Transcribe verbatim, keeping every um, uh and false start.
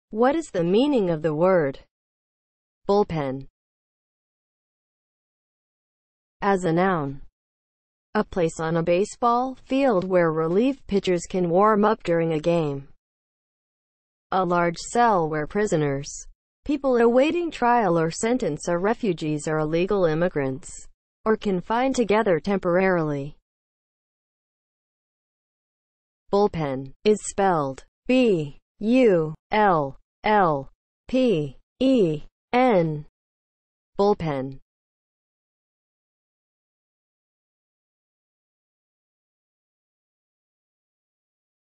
What is the meaning of the word bullpen? As a noun, a place on a baseball field where relief pitchers can warm up during a game. A large cell where prisoners, people awaiting trial or sentence, are refugees or illegal immigrants, or confined together temporarily. Bullpen is spelled B U L L P E N. Bullpen.